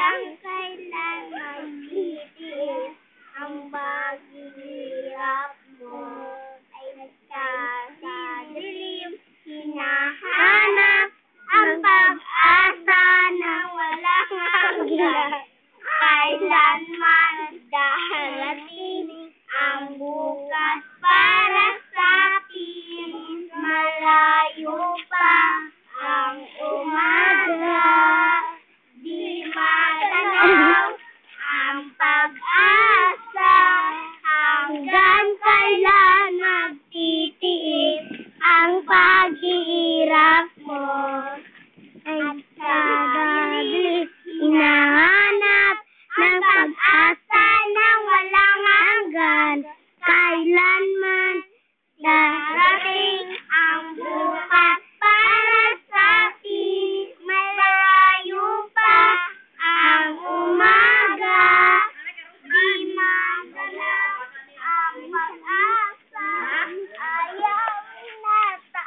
walang kailan magtitiis. Ang paghihirap mo ay nagkakadilim. Hinahanap ang pag-asa na walang hanggan. Kailanman darating ang bukas para sa atin. Malayo pa ang umaga, di matanaw ang pag-asa. Hanggang kailan magtitiis ang paghihirap mo? At sa gabi, hinahanap ng pag-asa na walang hanggan. Kailanman darating ang bukas para sa atin. Malayo pa ang umaga, di magalaw ang pag-asa. Ayaw na sa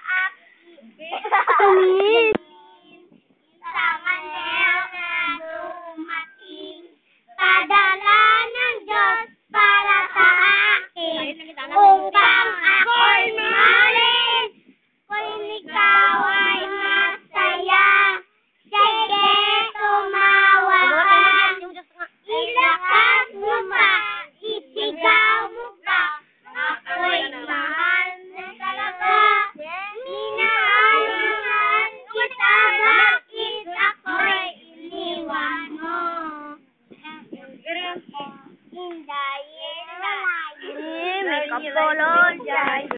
akin. Sa manel na dumating, padala ng Diyos para sa akin, upang ako'y mahalin. Kung ikaw ay masaya, sige tumawa ka. Ilakas mo pa, isigaw mo pa, ako'y mahal na talaga. Minahal kita, bakit ako'y iniwan mo? Hindayin na. May kapolol dyan.